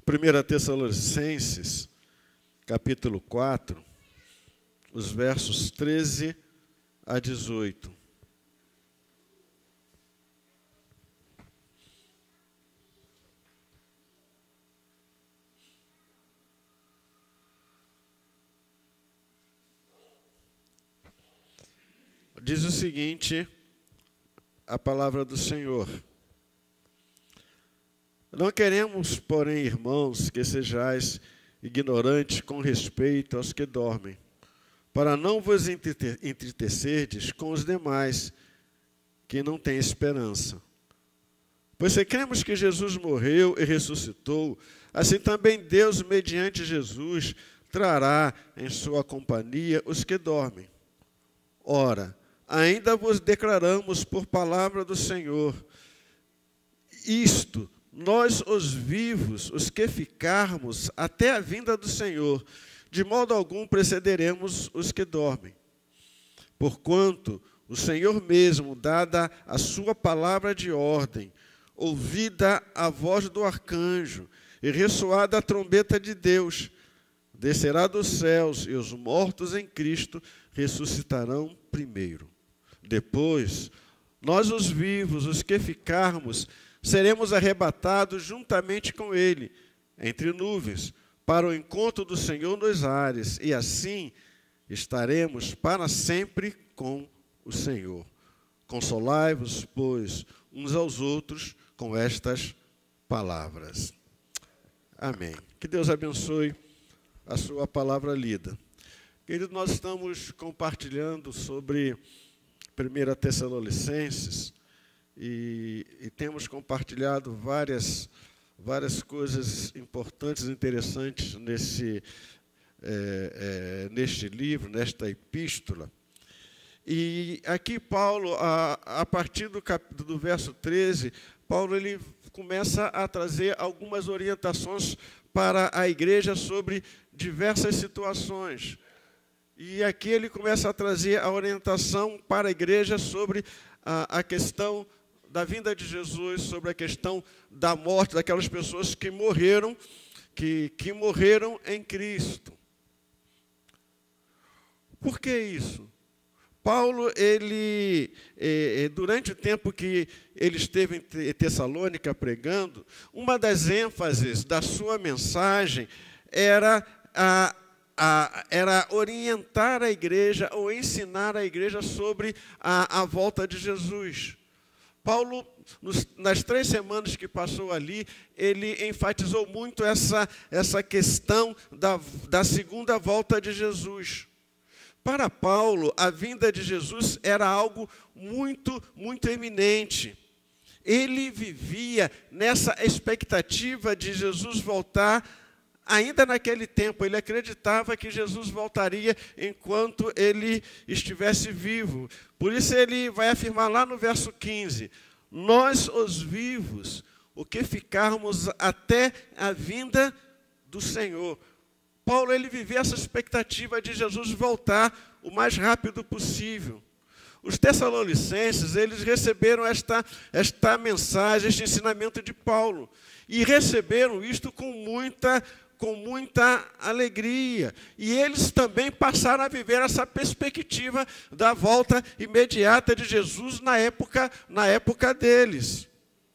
1 Tessalonicenses, capítulo 4, os versos 13 a 18. Diz o seguinte, a palavra do Senhor. Não queremos, porém, irmãos, que sejais ignorantes com respeito aos que dormem, para não vos entristecerdes com os demais, que não têm esperança. Pois se cremos que Jesus morreu e ressuscitou, assim também Deus, mediante Jesus, trará em sua companhia os que dormem. Ora, ainda vos declaramos por palavra do Senhor, isto, nós os vivos, os que ficarmos até a vinda do Senhor, de modo algum precederemos os que dormem. Porquanto o Senhor mesmo, dada a sua palavra de ordem, ouvida a voz do arcanjo e ressoada a trombeta de Deus, descerá dos céus e os mortos em Cristo ressuscitarão primeiro. Depois, nós os vivos, os que ficarmos, seremos arrebatados juntamente com ele, entre nuvens, para o encontro do Senhor nos ares, e assim estaremos para sempre com o Senhor. Consolai-vos, pois, uns aos outros com estas palavras. Amém. Que Deus abençoe a sua palavra lida. Querido, nós estamos compartilhando sobre 1 Tessalonicenses e temos compartilhado várias coisas importantes e interessantes neste livro, nesta epístola. E aqui Paulo, a partir do verso 13, Paulo ele começa a trazer algumas orientações para a igreja sobre diversas situações. E aqui ele começa a trazer a orientação para a igreja sobre a questão da vinda de Jesus, sobre a questão da morte daquelas pessoas que morreram, que morreram em Cristo. Por que isso? Paulo, durante o tempo que ele esteve em Tessalônica pregando, uma das ênfases da sua mensagem era orientar a igreja ou ensinar a igreja sobre a volta de Jesus. Paulo, nas 3 semanas que passou ali, ele enfatizou muito essa questão da segunda volta de Jesus. Para Paulo, a vinda de Jesus era algo muito, muito eminente. Ele vivia nessa expectativa de Jesus voltar ainda naquele tempo. Ele acreditava que Jesus voltaria enquanto ele estivesse vivo. Por isso ele vai afirmar lá no verso 15, nós os vivos, o que ficarmos até a vinda do Senhor. Paulo ele vivia essa expectativa de Jesus voltar o mais rápido possível. Os tessalonicenses, eles receberam esta mensagem, este ensinamento de Paulo. E receberam isto com muita alegria. E eles também passaram a viver essa perspectiva da volta imediata de Jesus na época deles.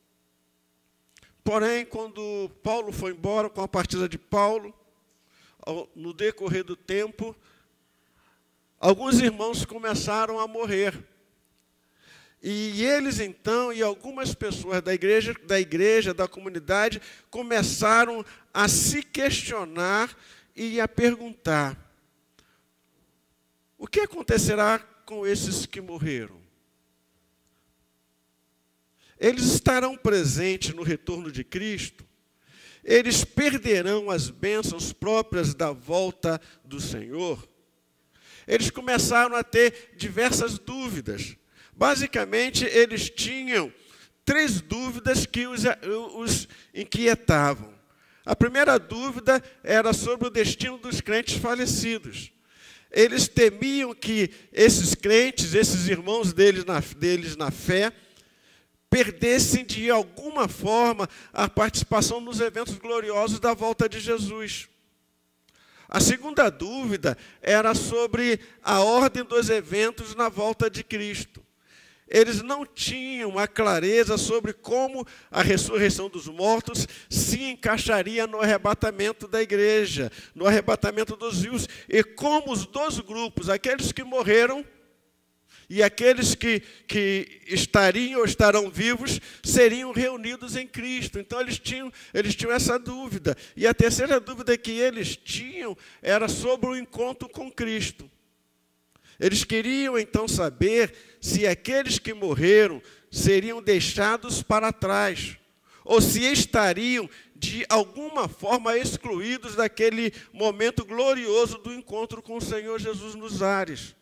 Porém, quando Paulo foi embora, com a partida de Paulo, no decorrer do tempo, alguns irmãos começaram a morrer. E eles então, e algumas pessoas da igreja, da comunidade, começaram a se questionar e a perguntar: o que acontecerá com esses que morreram? Eles estarão presentes no retorno de Cristo? Eles perderão as bênçãos próprias da volta do Senhor? Eles começaram a ter diversas dúvidas. Basicamente, eles tinham 3 dúvidas que os inquietavam. A primeira dúvida era sobre o destino dos crentes falecidos. Eles temiam que esses crentes, esses irmãos deles na fé, perdessem de alguma forma a participação nos eventos gloriosos da volta de Jesus. A segunda dúvida era sobre a ordem dos eventos na volta de Cristo. Eles não tinham a clareza sobre como a ressurreição dos mortos se encaixaria no arrebatamento da igreja, no arrebatamento dos vivos, e como os dois grupos, aqueles que morreram e aqueles que estariam ou estarão vivos, seriam reunidos em Cristo. Então eles tinham essa dúvida. E a terceira dúvida que eles tinham era sobre o encontro com Cristo. Eles queriam então saber se aqueles que morreram seriam deixados para trás, ou se estariam de alguma forma excluídos daquele momento glorioso do encontro com o Senhor Jesus nos ares.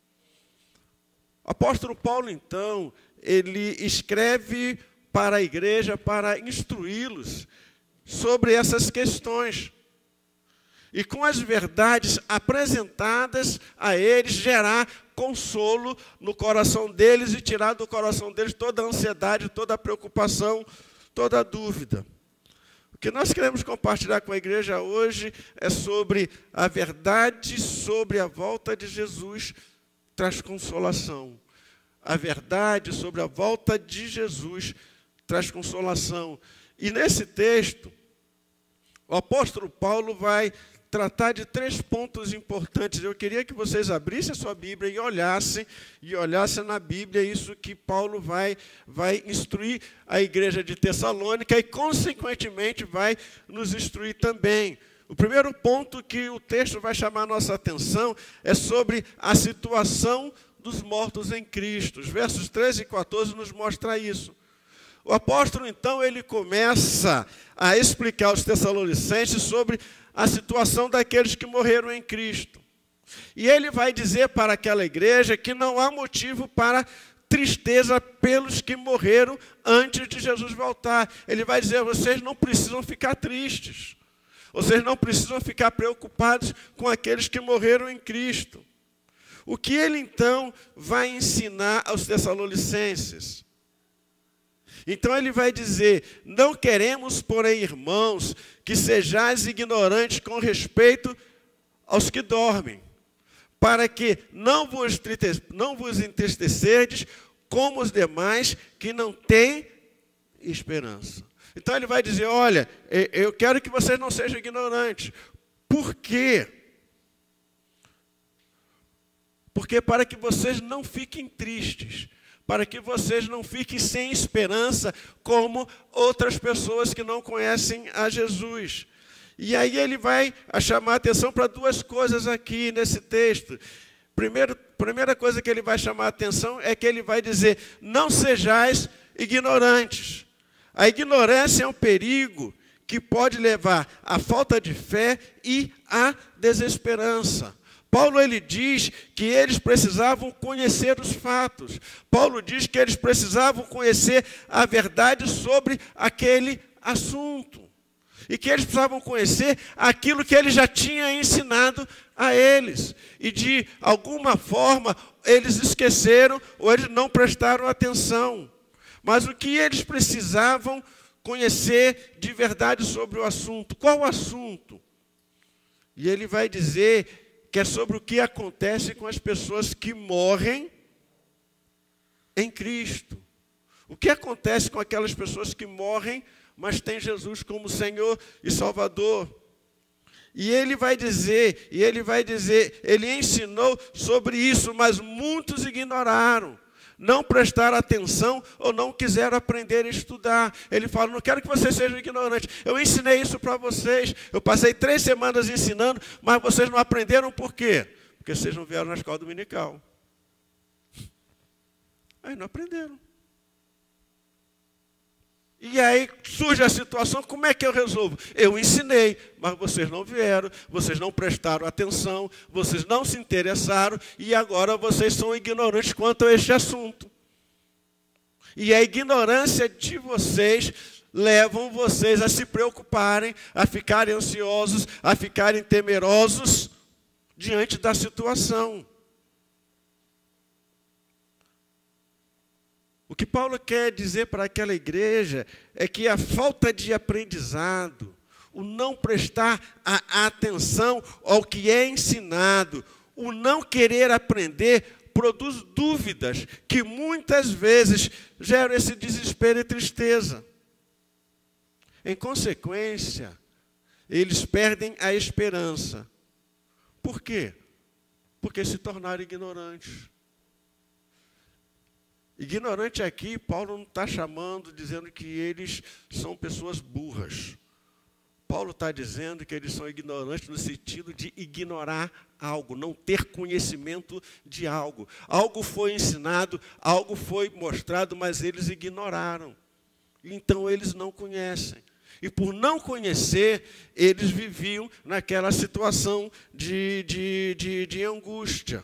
O apóstolo Paulo, então, ele escreve para a igreja para instruí-los sobre essas questões. E com as verdades apresentadas a eles, gerar consolo no coração deles e tirar do coração deles toda a ansiedade, toda a preocupação, toda a dúvida. O que nós queremos compartilhar com a igreja hoje é sobre a verdade sobre a volta de Jesus, traz consolação. A verdade sobre a volta de Jesus traz consolação. E nesse texto, o apóstolo Paulo vai tratar de 3 pontos importantes. Eu queria que vocês abrissem a sua Bíblia e olhassem na Bíblia isso que Paulo vai instruir a igreja de Tessalônica e, consequentemente, vai nos instruir também. O primeiro ponto que o texto vai chamar a nossa atenção é sobre a situação dos mortos em Cristo. Os versos 13 e 14 nos mostram isso. O apóstolo, então, ele começa a explicar aos Tessalonicenses sobre a situação daqueles que morreram em Cristo. E ele vai dizer para aquela igreja que não há motivo para tristeza pelos que morreram antes de Jesus voltar. Ele vai dizer, vocês não precisam ficar tristes. Vocês não precisam ficar preocupados com aqueles que morreram em Cristo. O que ele, então, vai ensinar aos Tessalonicenses? Então ele vai dizer, não queremos, porém, irmãos, que sejais ignorantes com respeito aos que dormem, para que não vos entristecerdes como os demais que não têm esperança. Então ele vai dizer, olha, eu quero que vocês não sejam ignorantes. Por quê? Porque para que vocês não fiquem tristes, para que vocês não fiquem sem esperança, como outras pessoas que não conhecem a Jesus. E aí ele vai chamar a atenção para 2 coisas aqui nesse texto. Primeira coisa que ele vai chamar a atenção é que ele vai dizer, não sejais ignorantes. A ignorância é um perigo que pode levar à falta de fé e à desesperança. Paulo ele diz que eles precisavam conhecer os fatos. Paulo diz que eles precisavam conhecer a verdade sobre aquele assunto. E que eles precisavam conhecer aquilo que ele já tinha ensinado a eles. E de alguma forma eles esqueceram ou eles não prestaram atenção. Mas o que eles precisavam conhecer de verdade sobre o assunto? Qual o assunto? E ele vai dizer que é sobre o que acontece com as pessoas que morrem em Cristo. O que acontece com aquelas pessoas que morrem, mas têm Jesus como Senhor e Salvador? E ele vai dizer, ele ensinou sobre isso, mas muitos ignoraram, não prestaram atenção ou não quiseram aprender a estudar. Ele fala, não quero que vocês sejam ignorantes. Eu ensinei isso para vocês. Eu passei 3 semanas ensinando, mas vocês não aprenderam por quê? Porque vocês não vieram na escola dominical. Aí não aprenderam. E aí surge a situação, como é que eu resolvo? Eu ensinei, mas vocês não vieram, vocês não prestaram atenção, vocês não se interessaram e agora vocês são ignorantes quanto a este assunto. E a ignorância de vocês levam vocês a se preocuparem, a ficarem ansiosos, a ficarem temerosos diante da situação. O que ele vai dizer para aquela igreja? Ele vai dizer, olha, eu quero que vocês não sejam ignorantes com respeito aos que dormem, para que não vos entristecerdes como os demais que não têm esperança. O que ele vai dizer para aquela igreja? Ele vai dizer, não queremos, porém, irmãos, que sejais ignorantes com respeito aos que morreram antes de Jesus voltar. Ele vai dizer, vocês não precisam ficar tristes. Vocês não precisam ficar preocupados com aqueles que morreram em Cristo. E que eles precisavam conhecer a verdade sobre aquele assunto. E a ignorância de vocês leva vocês a se preocuparem, a ficarem ansiosos, a ficarem temerosos diante da situação. O que Paulo quer dizer para aquela igreja é que a falta de aprendizado, o não prestar a atenção ao que é ensinado, o não querer aprender, produz dúvidas que muitas vezes geram esse desespero e tristeza. Em consequência, eles perdem a esperança. Por quê? Porque se tornaram ignorantes. Ignorante aqui, Paulo não está chamando, dizendo que eles são pessoas burras. Paulo está dizendo que eles são ignorantes no sentido de ignorar algo, não ter conhecimento de algo. Algo foi ensinado, algo foi mostrado, mas eles ignoraram. Então eles não conhecem. E por não conhecer, eles viviam naquela situação de angústia.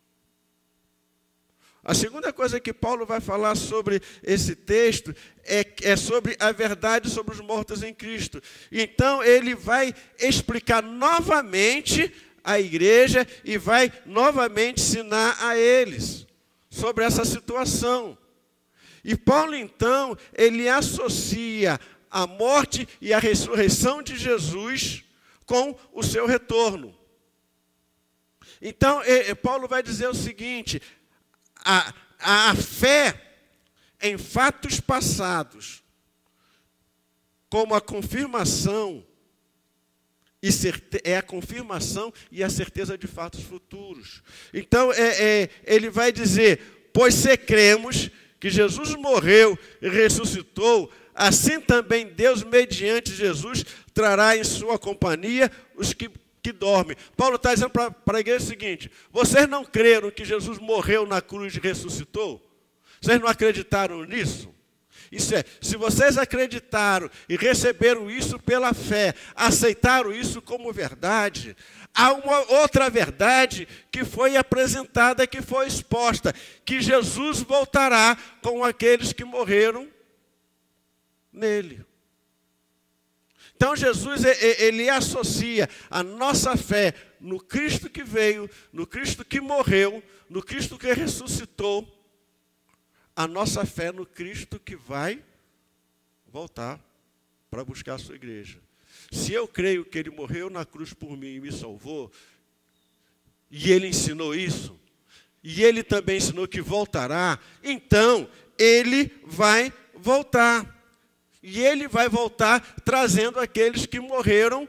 A segunda coisa que Paulo vai falar sobre esse texto é sobre a verdade sobre os mortos em Cristo. Então, ele vai explicar novamente à igreja e vai novamente ensinar a eles sobre essa situação. E Paulo, então, ele associa a morte e a ressurreição de Jesus com o seu retorno. Então, Paulo vai dizer o seguinte: a fé em fatos passados, como a confirmação, é a confirmação e a certeza de fatos futuros. Então, ele vai dizer: pois se cremos que Jesus morreu e ressuscitou, assim também Deus, mediante Jesus, trará em sua companhia os que dormem. Paulo está dizendo para a igreja o seguinte: vocês não creram que Jesus morreu na cruz e ressuscitou? Vocês não acreditaram nisso? Isso é, se vocês acreditaram e receberam isso pela fé, aceitaram isso como verdade, há uma outra verdade que foi apresentada, que foi exposta, que Jesus voltará com aqueles que morreram nele. Então Jesus, ele associa a nossa fé no Cristo que veio, no Cristo que morreu, no Cristo que ressuscitou, a nossa fé no Cristo que vai voltar para buscar a sua igreja. Se eu creio que ele morreu na cruz por mim e me salvou, e ele ensinou isso, e ele também ensinou que voltará, então ele vai voltar. E ele vai voltar trazendo aqueles que morreram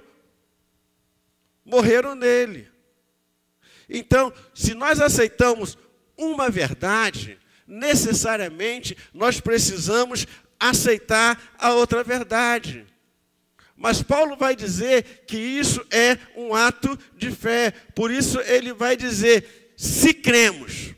nele. Então, se nós aceitamos uma verdade, necessariamente nós precisamos aceitar a outra verdade. Mas Paulo vai dizer que isso é um ato de fé. Por isso ele vai dizer: se cremos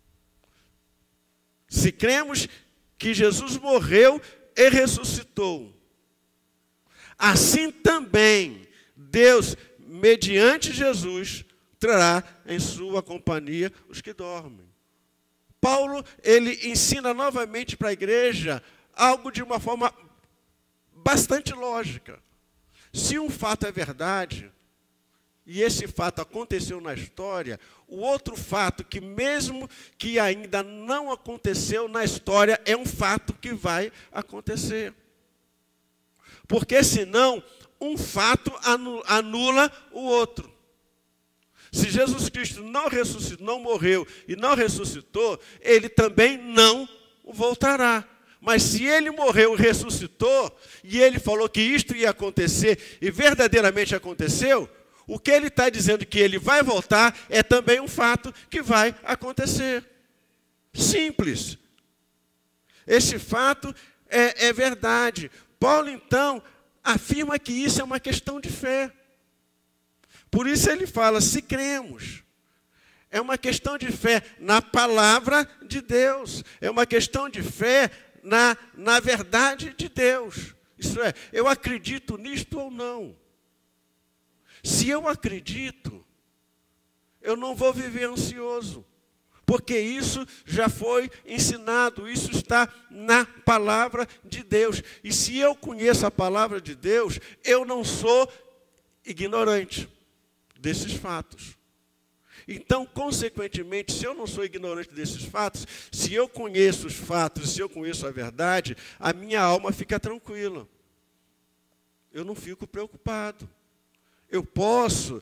que Jesus morreu e ressuscitou, assim também Deus, mediante Jesus, trará em sua companhia os que dormem. Paulo, ele ensina novamente para a igreja algo de uma forma bastante lógica. Se um fato é verdade, e esse fato aconteceu na história, o outro fato, que mesmo que ainda não aconteceu na história, é um fato que vai acontecer. Porque senão, um fato anula o outro. Se Jesus Cristo não ressuscitou, não morreu e não ressuscitou, ele também não voltará. Mas se ele morreu e ressuscitou, e ele falou que isto ia acontecer, e verdadeiramente aconteceu, o que ele está dizendo que ele vai voltar é também um fato que vai acontecer. Simples. Este fato é verdade. Paulo, então, afirma que isso é uma questão de fé. Por isso ele fala: se cremos. É uma questão de fé na palavra de Deus. É uma questão de fé na verdade de Deus. Isso é, eu acredito nisto ou não. Se eu acredito, eu não vou viver ansioso, porque isso já foi ensinado, isso está na palavra de Deus. E se eu conheço a palavra de Deus, eu não sou ignorante desses fatos. Então, consequentemente, se eu não sou ignorante desses fatos, se eu conheço os fatos, se eu conheço a verdade, a minha alma fica tranquila. Eu não fico preocupado. Eu posso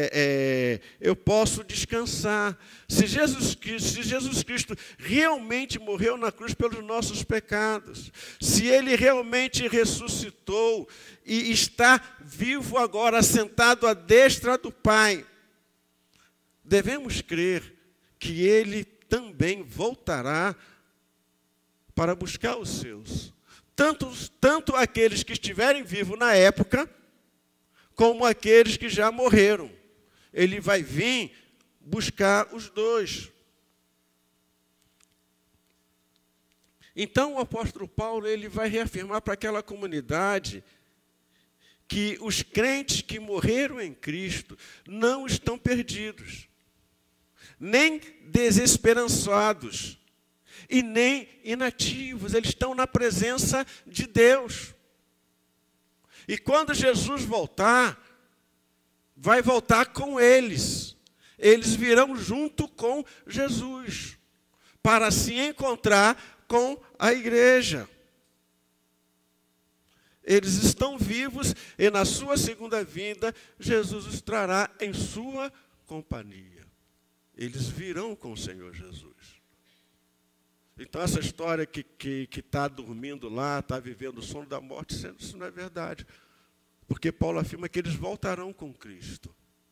descansar. Se Jesus Cristo realmente morreu na cruz pelos nossos pecados, se Ele realmente ressuscitou e está vivo agora, sentado à destra do Pai, devemos crer que Ele também voltará para buscar os seus. Tanto aqueles que estiverem vivos na época, como aqueles que já morreram. Ele vai vir buscar os dois. Então o apóstolo Paulo ele vai reafirmar para aquela comunidade que os crentes que morreram em Cristo não estão perdidos, nem desesperançados e nem inativos. Eles estão na presença de Deus. E quando Jesus voltar, vai voltar com eles. Eles virão junto com Jesus, para se encontrar com a igreja. Eles estão vivos e na sua segunda vinda, Jesus os trará em sua companhia. Eles virão com o Senhor Jesus. Então, essa história que está dormindo lá, está vivendo o sono da morte, isso não é verdade. Porque Paulo afirma que eles voltarão com Cristo.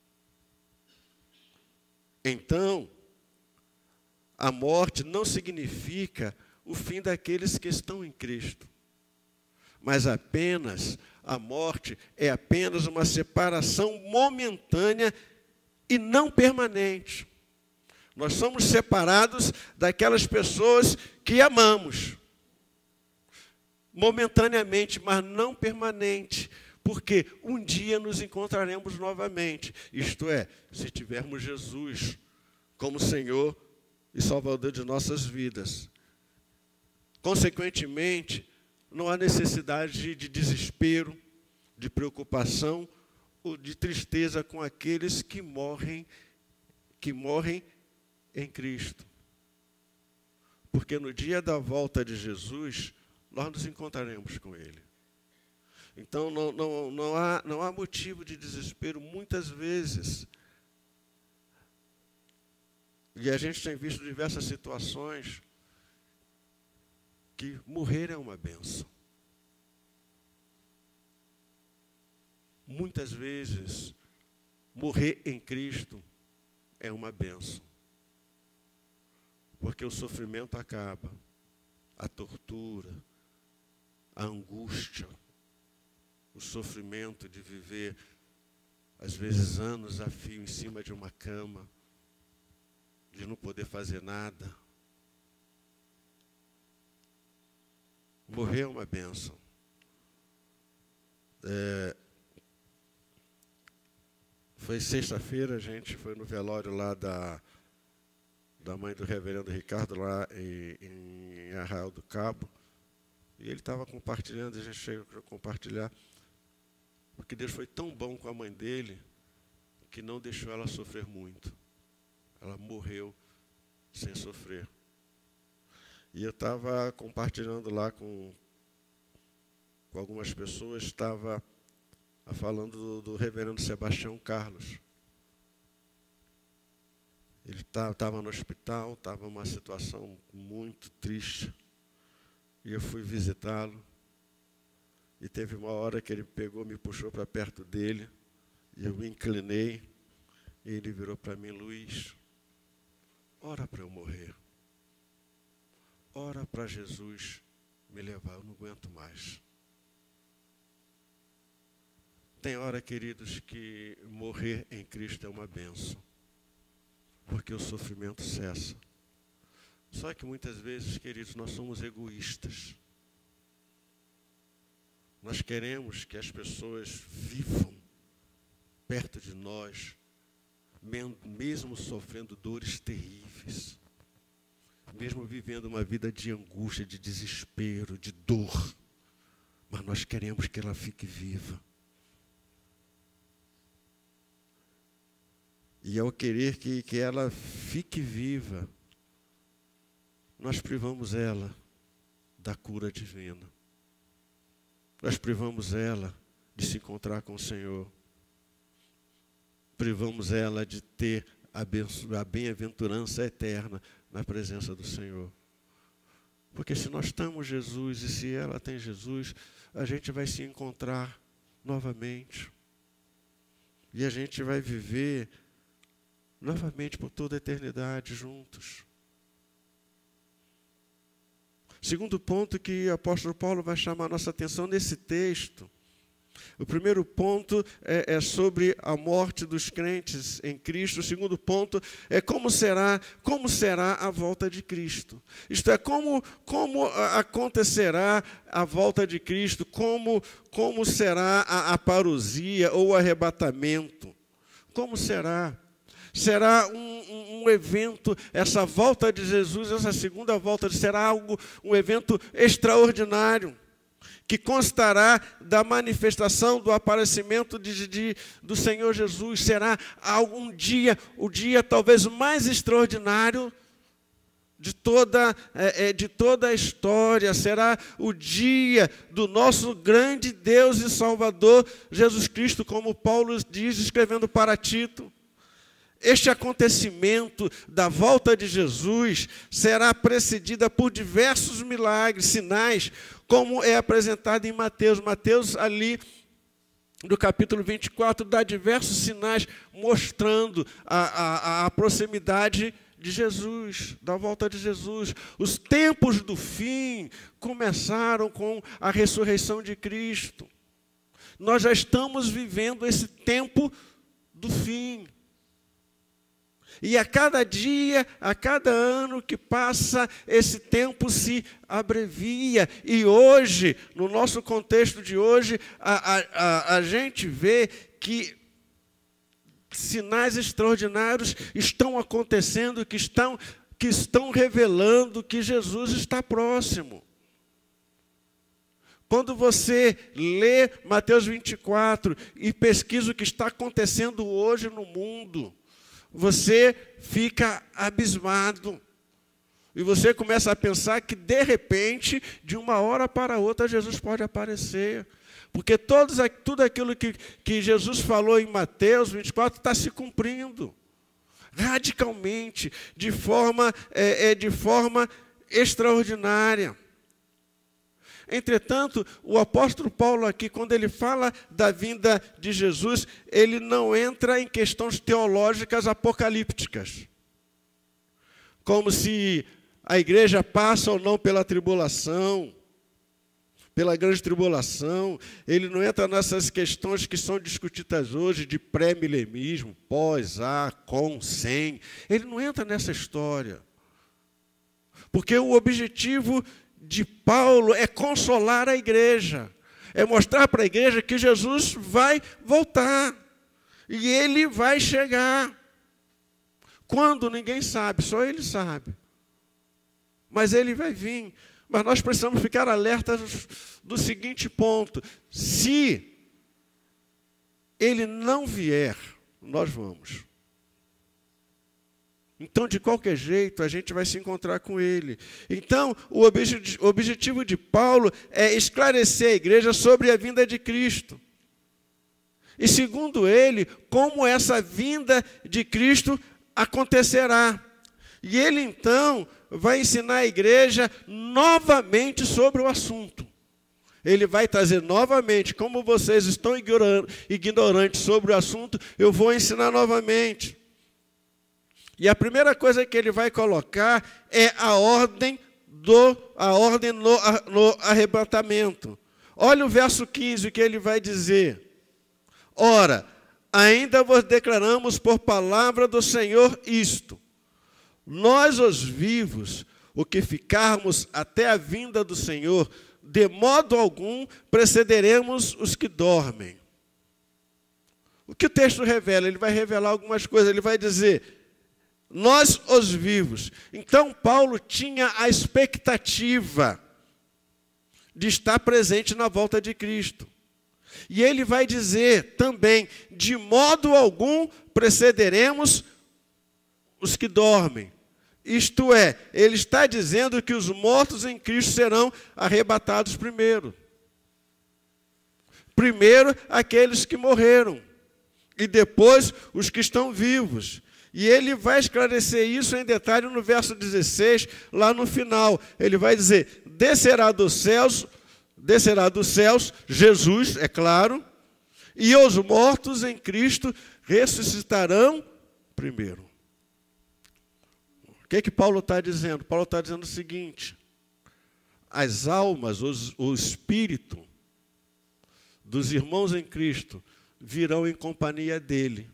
Então, a morte não significa o fim daqueles que estão em Cristo. Mas a morte é apenas uma separação momentânea e não permanente. Nós somos separados daquelas pessoas que amamos. Momentaneamente, mas não permanente. Porque um dia nos encontraremos novamente. Isto é, se tivermos Jesus como Senhor e Salvador de nossas vidas. Consequentemente, não há necessidade de desespero, de preocupação ou de tristeza com aqueles que morrem em Cristo. Porque no dia da volta de Jesus, nós nos encontraremos com Ele. Então, não há motivo de desespero muitas vezes. E a gente tem visto diversas situações que morrer é uma bênção. Muitas vezes, morrer em Cristo é uma bênção. Porque o sofrimento acaba, a tortura, a angústia, o sofrimento de viver, às vezes, anos a fio em cima de uma cama, de não poder fazer nada. Morrer é uma bênção. Foi sexta-feira, a gente foi no velório lá da mãe do reverendo Ricardo, lá em Arraial do Cabo. E ele estava compartilhando, a gente chegou a compartilhar, porque Deus foi tão bom com a mãe dele, que não deixou ela sofrer muito. Ela morreu sem sofrer. E eu estava compartilhando lá com algumas pessoas, estava falando do reverendo Sebastião Carlos. Ele estava no hospital, estava numa situação muito triste. E eu fui visitá-lo. E teve uma hora que ele pegou, me puxou para perto dele. E eu me inclinei. E ele virou para mim: Luiz, ora para eu morrer. Ora para Jesus me levar, eu não aguento mais. Tem hora, queridos, que morrer em Cristo é uma bênção. Porque o sofrimento cessa. Só que muitas vezes, queridos, nós somos egoístas. Nós queremos que as pessoas vivam perto de nós, mesmo sofrendo dores terríveis, mesmo vivendo uma vida de angústia, de desespero, de dor. Mas nós queremos que ela fique viva. e ao querer que ela fique viva, nós privamos ela da cura divina. Nós privamos ela de se encontrar com o Senhor. Privamos ela de ter a bem-aventurança eterna na presença do Senhor. Porque se nós temos Jesus e se ela tem Jesus, a gente vai se encontrar novamente. E a gente vai viver novamente por toda a eternidade juntos. Segundo ponto que o apóstolo Paulo vai chamar a nossa atenção nesse texto. O primeiro ponto é sobre a morte dos crentes em Cristo. O segundo ponto é como será a volta de Cristo. Isto é, como acontecerá a volta de Cristo, como será a parousia ou o arrebatamento. Como será? Será um evento, essa volta de Jesus, essa segunda volta, será um evento extraordinário, que constará da manifestação, do aparecimento do Senhor Jesus. Será algum dia, o dia talvez mais extraordinário de toda a história. Será o dia do nosso grande Deus e Salvador, Jesus Cristo, como Paulo diz, escrevendo para Tito. Este acontecimento da volta de Jesus será precedida por diversos milagres, sinais, como é apresentado em Mateus. Mateus, ali no capítulo 24, dá diversos sinais mostrando a proximidade de Jesus, da volta de Jesus. Os tempos do fim começaram com a ressurreição de Cristo. Nós já estamos vivendo esse tempo do fim. E a cada dia, a cada ano que passa, esse tempo se abrevia. E hoje, no nosso contexto de hoje, a gente vê que sinais extraordinários estão acontecendo, que estão revelando que Jesus está próximo. Quando você lê Mateus 24 e pesquisa o que está acontecendo hoje no mundo, você fica abismado. E você começa a pensar que, de repente, de uma hora para outra, Jesus pode aparecer. Porque tudo aquilo que Jesus falou em Mateus 24 está se cumprindo. Radicalmente, de forma extraordinária. Entretanto, o apóstolo Paulo aqui, quando ele fala da vinda de Jesus, ele não entra em questões teológicas apocalípticas. Como se a igreja passa ou não pela tribulação, pela grande tribulação. Ele não entra nessas questões que são discutidas hoje de pré-milenismo, pós, com, sem. Ele não entra nessa história. Porque o objetivo de Paulo é consolar a igreja, é mostrar para a igreja que Jesus vai voltar, e ele vai chegar. Quando? Ninguém sabe, só ele sabe. Mas ele vai vir. Mas nós precisamos ficar alertas do seguinte ponto: se ele não vier, nós vamos. Então, de qualquer jeito, a gente vai se encontrar com ele. Então, o objetivo de Paulo é esclarecer a igreja sobre a vinda de Cristo. E, segundo ele, como essa vinda de Cristo acontecerá. E ele, então, vai ensinar a igreja novamente sobre o assunto. Ele vai trazer novamente, como vocês estão ignorantes sobre o assunto, eu vou ensinar novamente. E a primeira coisa que ele vai colocar é a ordem no arrebatamento. Olha o verso 15, que ele vai dizer: ora, ainda vos declaramos por palavra do Senhor isto: nós, os vivos, o que ficarmos até a vinda do Senhor, de modo algum precederemos os que dormem. O que o texto revela? Ele vai revelar algumas coisas. Ele vai dizer: nós, os vivos. Então, Paulo tinha a expectativa de estar presente na volta de Cristo. E ele vai dizer também, de modo algum precederemos os que dormem. Isto é, ele está dizendo que os mortos em Cristo serão arrebatados primeiro. Primeiro aqueles que morreram, e depois os que estão vivos. E ele vai esclarecer isso em detalhe no verso 16, lá no final. Ele vai dizer, descerá dos céus, Jesus, é claro, e os mortos em Cristo ressuscitarão primeiro. O que Paulo está dizendo? Paulo está dizendo o seguinte, as almas, o espírito dos irmãos em Cristo virão em companhia dele.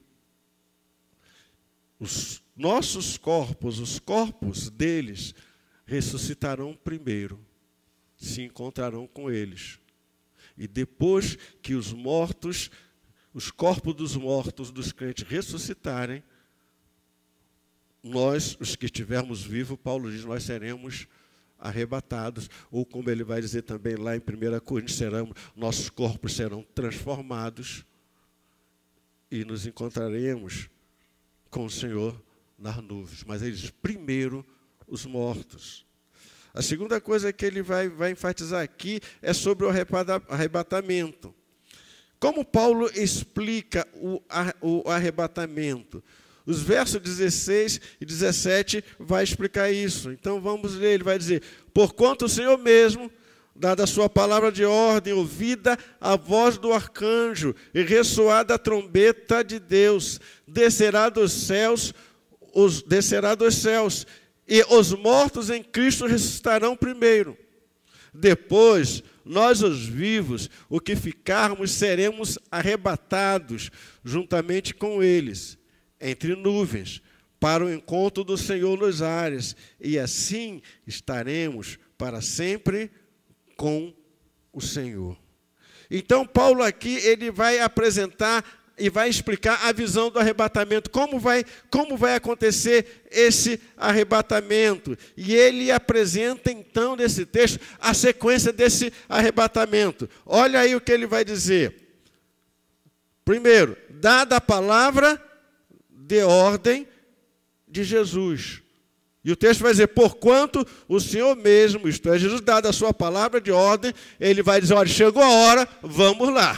Os nossos corpos, os corpos deles, ressuscitarão primeiro, se encontrarão com eles. E depois que os mortos, os corpos dos mortos dos crentes ressuscitarem, nós, os que estivermos vivos, Paulo diz, nós seremos arrebatados, ou como ele vai dizer também lá em 1 Coríntios, nossos corpos serão transformados e nos encontraremos com o Senhor nas nuvens. Mas ele diz, primeiro os mortos. A segunda coisa que ele vai enfatizar aqui é sobre o arrebatamento. Como Paulo explica o arrebatamento? Os versos 16 e 17 vai explicar isso. Então vamos ler, ele vai dizer, porquanto o Senhor mesmo, dada a sua palavra de ordem, ouvida a voz do arcanjo e ressoada a trombeta de Deus, descerá dos céus, e os mortos em Cristo ressuscitarão primeiro. Depois, nós os vivos, o que ficarmos, seremos arrebatados juntamente com eles, entre nuvens, para o encontro do Senhor nos ares, e assim estaremos para sempre com o Senhor. Então, Paulo aqui, ele vai apresentar e vai explicar a visão do arrebatamento, como vai acontecer esse arrebatamento. E ele apresenta, então, nesse texto, a sequência desse arrebatamento. Olha aí o que ele vai dizer. Primeiro, dada a palavra de ordem de Jesus. E o texto vai dizer, porquanto o Senhor mesmo, isto é, Jesus, dado a sua palavra de ordem, ele vai dizer, olha, chegou a hora, vamos lá.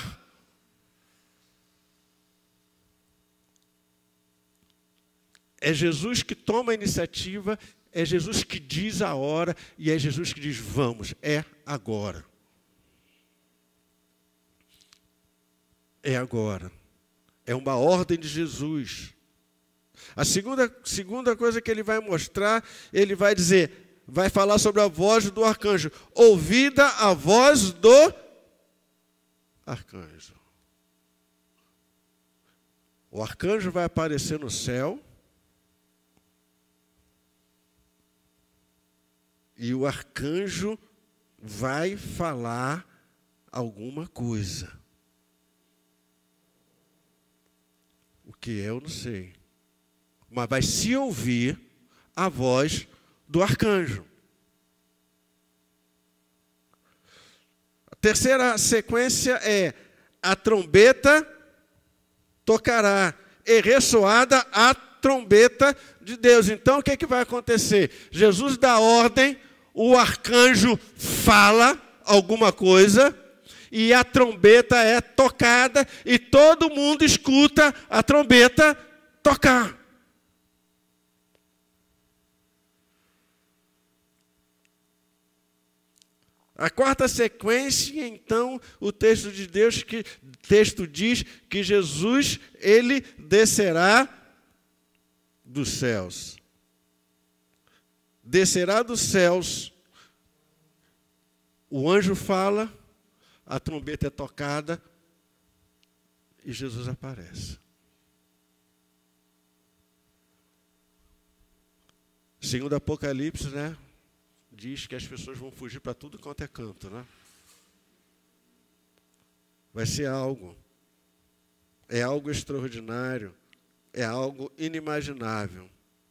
É Jesus que toma a iniciativa, é Jesus que diz a hora, e é Jesus que diz, vamos, é agora. É agora. É uma ordem de Jesus. A segunda coisa que ele vai mostrar, ele vai dizer, vai falar sobre a voz do arcanjo. Ouvida a voz do arcanjo. O arcanjo vai aparecer no céu. E o arcanjo vai falar alguma coisa. O que é, eu não sei. Mas vai se ouvir a voz do arcanjo. A terceira sequência é, a trombeta tocará, e ressoada a trombeta de Deus. Então, o que é que vai acontecer? Jesus dá ordem, o arcanjo fala alguma coisa, e a trombeta é tocada, e todo mundo escuta a trombeta tocar. A quarta sequência, então, o texto diz que Jesus, ele descerá dos céus. Descerá dos céus, o anjo fala, a trombeta é tocada e Jesus aparece. Segundo Apocalipse, né? Diz que as pessoas vão fugir para tudo quanto é canto, né? Vai ser algo. É algo extraordinário. É algo inimaginável.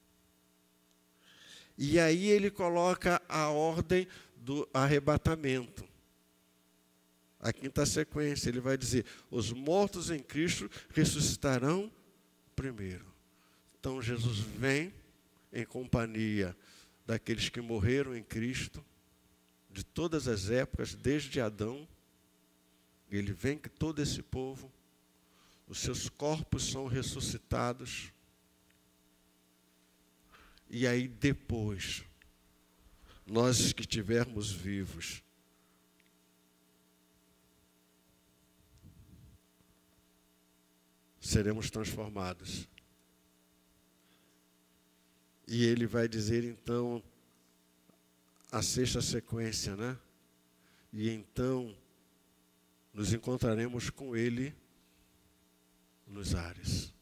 E aí ele coloca a ordem do arrebatamento. a quinta sequência, ele vai dizer: os mortos em Cristo ressuscitarão primeiro. Então Jesus vem em companhia daqueles que morreram em Cristo, de todas as épocas, desde Adão. Ele vem com todo esse povo, os seus corpos são ressuscitados. E aí depois, nós que estivermos vivos, seremos transformados. E ele vai dizer então a sexta sequência, né? E então nos encontraremos com ele nos ares.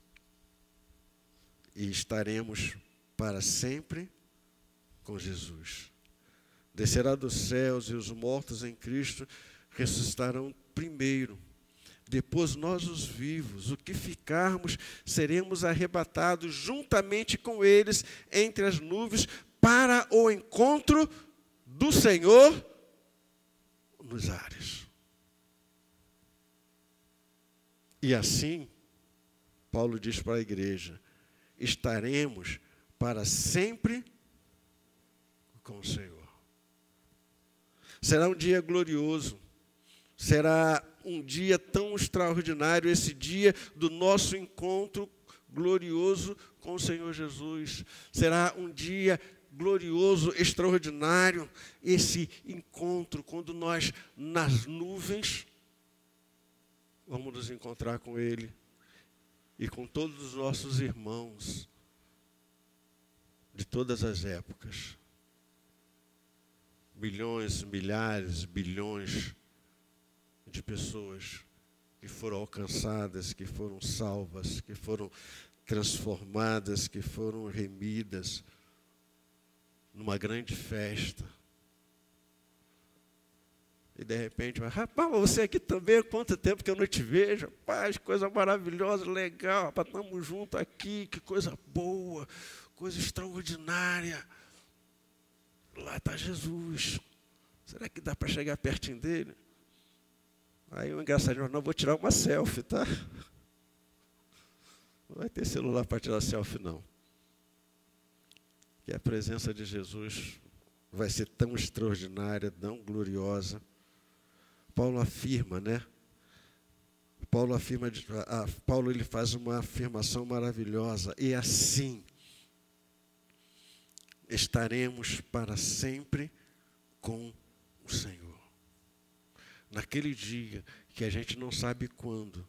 E estaremos para sempre com Jesus. Descerá dos céus e os mortos em Cristo ressuscitarão primeiro. Depois nós, os vivos, o que ficarmos, seremos arrebatados juntamente com eles entre as nuvens para o encontro do Senhor nos ares. E assim, Paulo diz para a igreja: estaremos para sempre com o Senhor. Será um dia glorioso, será um dia tão extraordinário, esse dia do nosso encontro glorioso com o Senhor Jesus. Será um dia glorioso, extraordinário, esse encontro, quando nós, nas nuvens, vamos nos encontrar com Ele e com todos os nossos irmãos de todas as épocas. Milhões, milhares, bilhões de pessoas que foram alcançadas, que foram salvas, que foram transformadas, que foram remidas numa grande festa. E de repente, rapaz, você aqui também, quanto tempo que eu não te vejo, rapaz, coisa maravilhosa, legal, rapaz, estamos juntos aqui, que coisa boa, coisa extraordinária. Lá está Jesus. Será que dá para chegar pertinho dele? Aí o engraçadinho, não, vou tirar uma selfie, tá? Não vai ter celular para tirar selfie, não. Que a presença de Jesus vai ser tão extraordinária, tão gloriosa. Paulo afirma, né? Paulo ele faz uma afirmação maravilhosa. E assim, estaremos para sempre com o Senhor. Naquele dia que a gente não sabe quando,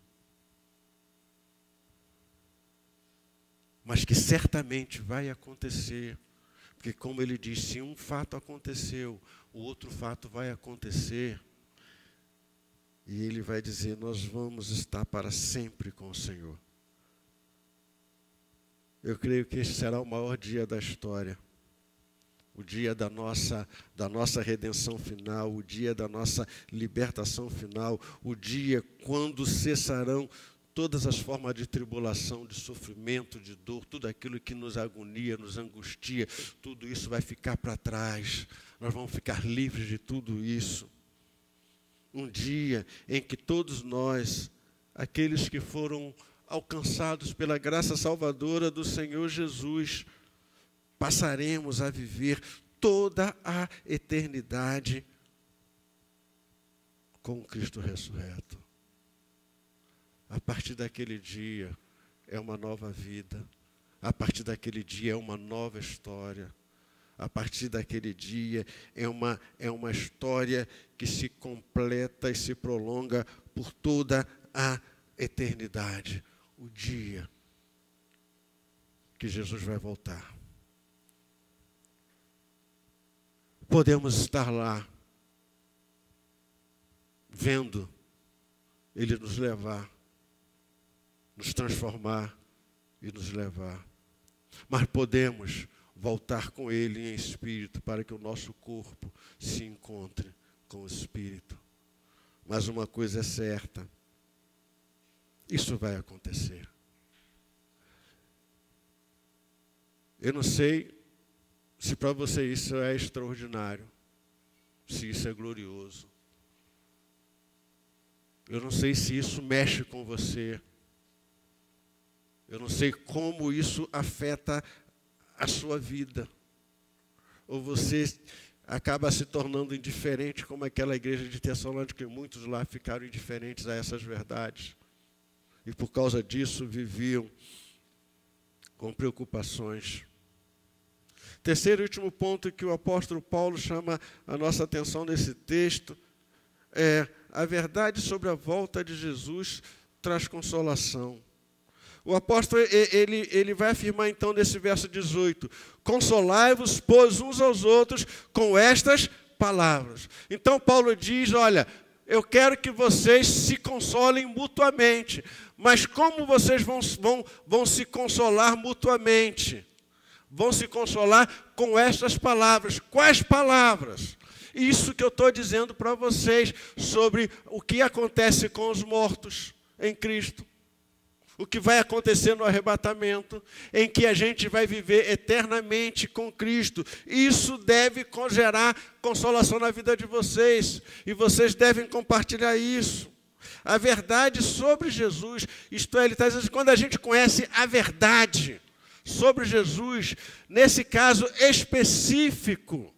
mas que certamente vai acontecer, porque como ele diz, se um fato aconteceu, o outro fato vai acontecer, e ele vai dizer, nós vamos estar para sempre com o Senhor. Eu creio que esse será o maior dia da história. O dia da nossa redenção final, o dia da nossa libertação final, o dia quando cessarão todas as formas de tribulação, de sofrimento, de dor, tudo aquilo que nos agonia, nos angustia, tudo isso vai ficar para trás. Nós vamos ficar livres de tudo isso. Um dia em que todos nós, aqueles que foram alcançados pela graça salvadora do Senhor Jesus, passaremos a viver toda a eternidade com Cristo ressurreto. A partir daquele dia é uma nova vida. A partir daquele dia é uma nova história. A partir daquele dia é uma história que se completa e se prolonga por toda a eternidade. O dia que Jesus vai voltar. Podemos estar lá, vendo Ele nos levar, nos transformar e nos levar. Mas podemos voltar com Ele em espírito para que o nosso corpo se encontre com o Espírito. Mas uma coisa é certa, isso vai acontecer. Eu não sei se para você isso é extraordinário, se isso é glorioso. Eu não sei se isso mexe com você. Eu não sei como isso afeta a sua vida. Ou você acaba se tornando indiferente, como aquela igreja de Tessalônica, que muitos lá ficaram indiferentes a essas verdades. E por causa disso viviam com preocupações. Terceiro e último ponto que o apóstolo Paulo chama a nossa atenção nesse texto é a verdade sobre a volta de Jesus traz consolação. O apóstolo ele vai afirmar então nesse verso 18: consolai-vos, pois, uns aos outros com estas palavras. Então Paulo diz, olha, eu quero que vocês se consolem mutuamente. Mas como vocês vão se consolar mutuamente? Vão se consolar com estas palavras. Quais palavras? Isso que eu estou dizendo para vocês sobre o que acontece com os mortos em Cristo. O que vai acontecer no arrebatamento, em que a gente vai viver eternamente com Cristo. Isso deve gerar consolação na vida de vocês. E vocês devem compartilhar isso. A verdade sobre Jesus, isto é, ele está dizendo que quando a gente conhece a verdade sobre Jesus, nesse caso específico,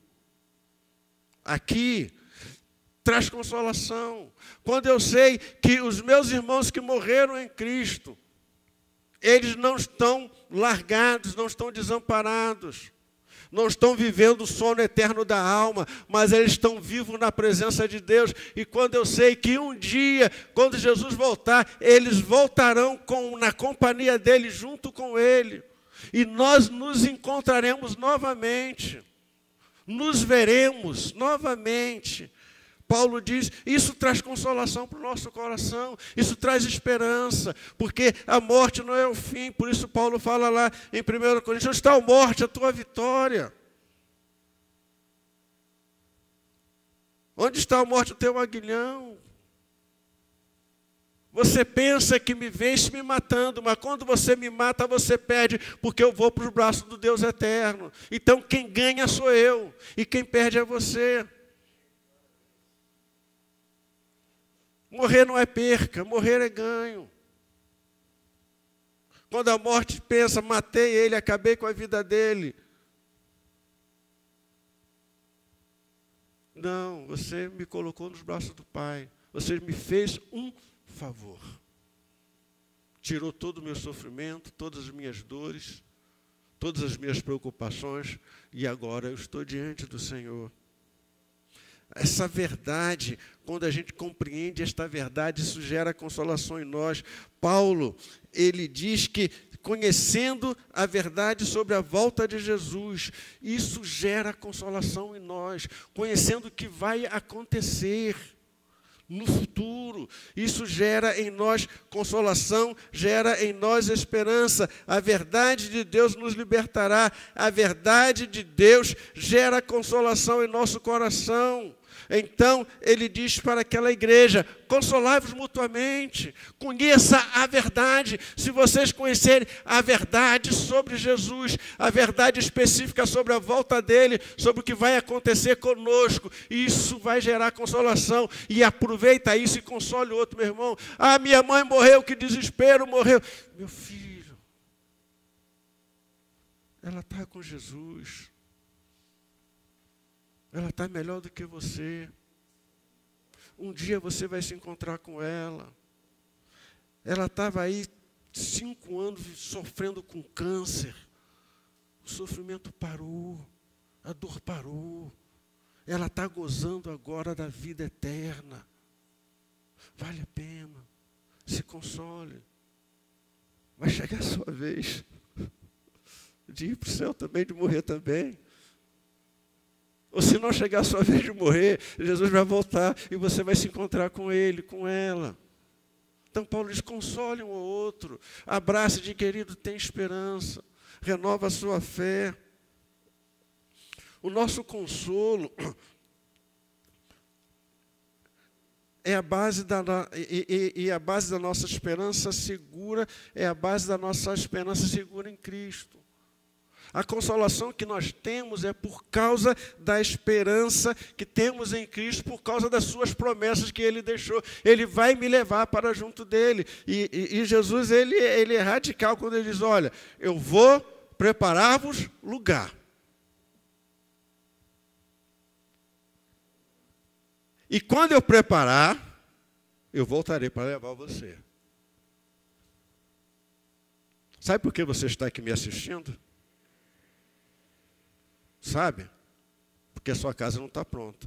aqui, traz consolação. Quando eu sei que os meus irmãos que morreram em Cristo, eles não estão largados, não estão desamparados, não estão vivendo o sono eterno da alma, mas eles estão vivos na presença de Deus. E quando eu sei que um dia, quando Jesus voltar, eles voltarão na companhia dele, junto com ele. E nós nos encontraremos novamente, nos veremos novamente. Paulo diz, isso traz consolação para o nosso coração, isso traz esperança, porque a morte não é o fim. Por isso Paulo fala lá em 1 Coríntios, onde está a morte, a tua vitória? Onde está a morte, o teu aguilhão? Você pensa que me vence me matando, mas quando você me mata, você perde, porque eu vou para os braços do Deus eterno. Então quem ganha sou eu, e quem perde é você. Morrer não é perca, morrer é ganho. Quando a morte pensa, matei ele, acabei com a vida dele. Não, você me colocou nos braços do Pai. Você me fez um favor. Tirou todo o meu sofrimento, todas as minhas dores, todas as minhas preocupações, e agora eu estou diante do Senhor. Essa verdade, quando a gente compreende esta verdade, isso gera consolação em nós. Paulo, ele diz que, conhecendo a verdade sobre a volta de Jesus, isso gera consolação em nós, conhecendo o que vai acontecer no futuro. Isso gera em nós consolação, gera em nós esperança. A verdade de Deus nos libertará. A verdade de Deus gera consolação em nosso coração. Então, ele diz para aquela igreja, consolai-vos mutuamente, conheça a verdade. Se vocês conhecerem a verdade sobre Jesus, a verdade específica sobre a volta dele, sobre o que vai acontecer conosco, isso vai gerar consolação. E aproveita isso e console o outro, meu irmão. Ah, minha mãe morreu, que desespero, morreu. Meu filho, ela está com Jesus. Ela está melhor do que você. Um dia você vai se encontrar com ela. Ela estava aí 5 anos sofrendo com câncer. O sofrimento parou. A dor parou. Ela está gozando agora da vida eterna. Vale a pena. Se console. Vai chegar a sua vez de ir para o céu também, de morrer também. Ou se não chegar a sua vez de morrer, Jesus vai voltar e você vai se encontrar com ele, com ela. Então Paulo diz, console um ao outro, abrace de querido, tem esperança, renova a sua fé. O nosso consolo é a base a base da nossa esperança segura, é a base da nossa esperança segura em Cristo. A consolação que nós temos é por causa da esperança que temos em Cristo, por causa das suas promessas que Ele deixou. Ele vai me levar para junto dEle. E Jesus, ele é radical quando Ele diz, olha, eu vou preparar-vos lugar. E quando eu preparar, eu voltarei para levar você. Sabe por que você está aqui me assistindo? Sabe? Porque a sua casa não está pronta.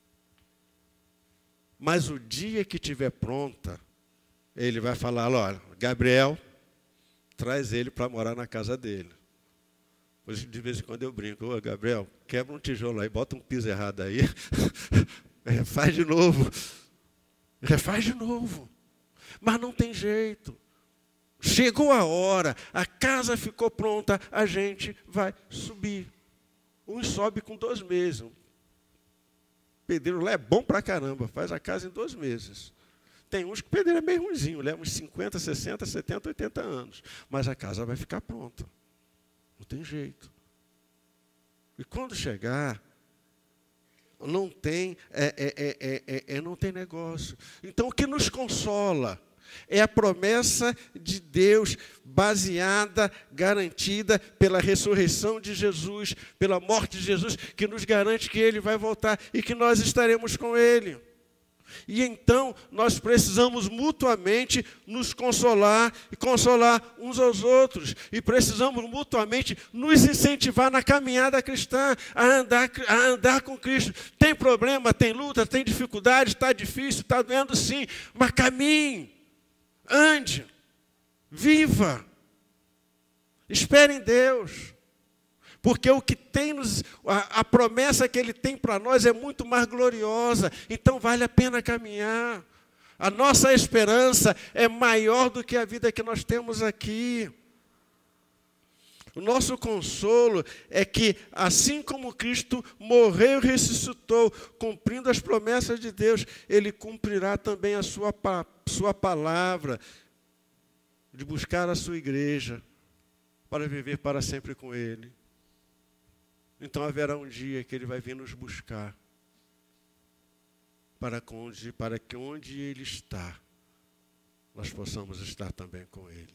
Mas o dia que estiver pronta, ele vai falar, olha, Gabriel, traz ele para morar na casa dele. De vez em quando eu brinco, ô Gabriel, quebra um tijolo aí, bota um piso errado aí, refaz de novo. Refaz de novo. Mas não tem jeito. Chegou a hora, a casa ficou pronta, a gente vai subir. Uns sobe com 2 meses. O pedreiro lá é bom pra caramba, faz a casa em 2 meses. Tem uns que o pedreiro é meio ruinzinho, leva uns 50, 60, 70, 80 anos. Mas a casa vai ficar pronta. Não tem jeito. E quando chegar, não tem negócio. Então, o que nos consola é a promessa de Deus, baseada, garantida pela ressurreição de Jesus, pela morte de Jesus, que nos garante que Ele vai voltar e que nós estaremos com Ele. E então, nós precisamos mutuamente nos consolar e consolar uns aos outros. E precisamos mutuamente nos incentivar na caminhada cristã, a andar com Cristo. Tem problema, tem luta, tem dificuldade, está difícil, está doendo sim, mas caminhe. Ande, viva, espere em Deus, porque o que tem a promessa que Ele tem para nós é muito mais gloriosa, então vale a pena caminhar. A nossa esperança é maior do que a vida que nós temos aqui. O nosso consolo é que, assim como Cristo morreu e ressuscitou, cumprindo as promessas de Deus, Ele cumprirá também a sua palavra, de buscar a sua igreja, para viver para sempre com Ele. Então haverá um dia que Ele vai vir nos buscar, para que onde Ele está, nós possamos estar também com Ele.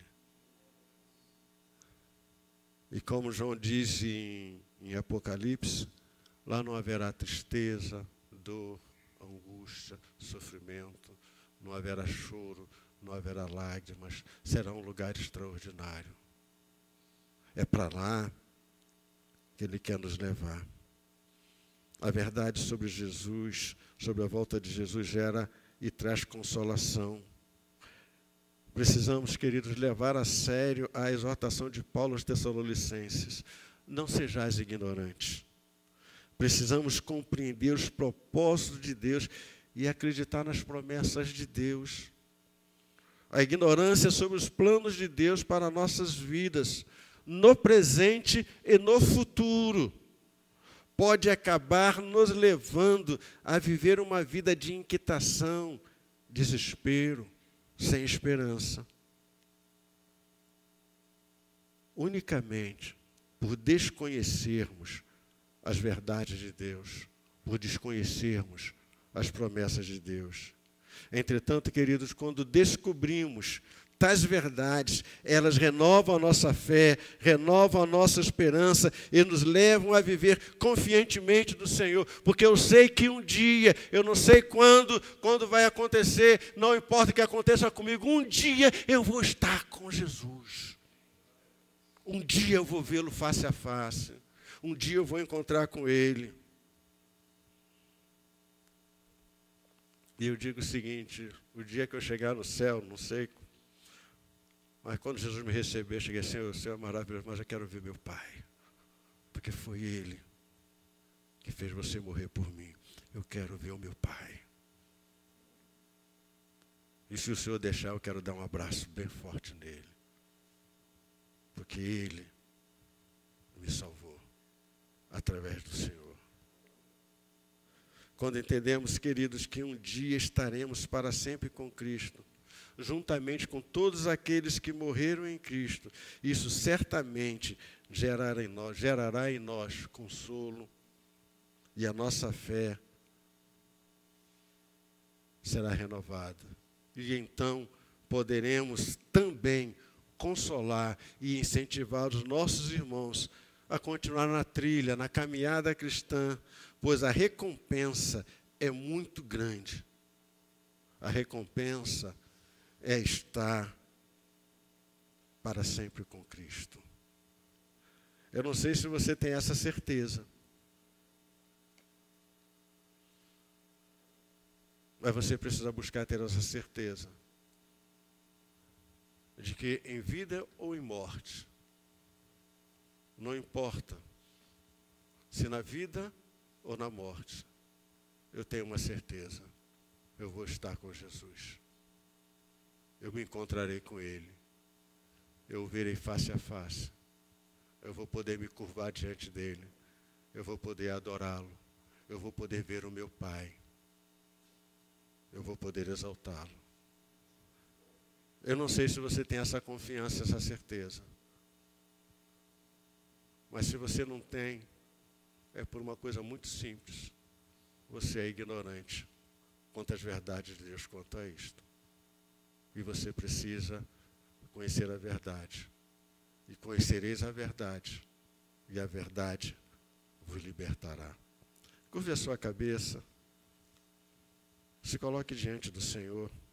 E como João diz em Apocalipse, lá não haverá tristeza, dor, angústia, sofrimento, não haverá choro, não haverá lágrimas, será um lugar extraordinário. É para lá que Ele quer nos levar. A verdade sobre Jesus, sobre a volta de Jesus, gera e traz consolação. Precisamos, queridos, levar a sério a exortação de Paulo aos Tessalonicenses. Não sejais ignorantes. Precisamos compreender os propósitos de Deus e acreditar nas promessas de Deus. A ignorância sobre os planos de Deus para nossas vidas, no presente e no futuro, pode acabar nos levando a viver uma vida de inquietação, desespero, sem esperança. Unicamente por desconhecermos as verdades de Deus, por desconhecermos as promessas de Deus. Entretanto, queridos, quando descobrimos tais verdades, elas renovam a nossa fé, renovam a nossa esperança e nos levam a viver confiantemente do Senhor, porque eu sei que um dia, eu não sei quando vai acontecer, não importa o que aconteça comigo, um dia eu vou estar com Jesus. Um dia eu vou vê-lo face a face, um dia eu vou encontrar com Ele. E eu digo o seguinte, o dia que eu chegar no céu, não sei, mas quando Jesus me receber, eu cheguei assim, o céu é maravilhoso, mas eu quero ver meu Pai. Porque foi Ele que fez você morrer por mim. Eu quero ver o meu Pai. E se o Senhor deixar, eu quero dar um abraço bem forte nele. Porque Ele me salvou através do Senhor. Quando entendemos, queridos, que um dia estaremos para sempre com Cristo, juntamente com todos aqueles que morreram em Cristo, isso certamente gerará em nós consolo, e a nossa fé será renovada. E então poderemos também consolar e incentivar os nossos irmãos a continuar na trilha, na caminhada cristã, pois a recompensa é muito grande. A recompensa é estar para sempre com Cristo. Eu não sei se você tem essa certeza, mas você precisa buscar ter essa certeza de que em vida ou em morte, não importa se na vida ou na morte, eu tenho uma certeza: eu vou estar com Jesus. Eu me encontrarei com Ele. Eu o verei face a face. Eu vou poder me curvar diante dEle. Eu vou poder adorá-lo. Eu vou poder ver o meu Pai. Eu vou poder exaltá-lo. Eu não sei se você tem essa confiança, essa certeza. Mas se você não tem, é por uma coisa muito simples. Você é ignorante quanto às verdades de Deus quanto a isto. E você precisa conhecer a verdade. E conhecereis a verdade. E a verdade vos libertará. Curve a sua cabeça. Se coloque diante do Senhor.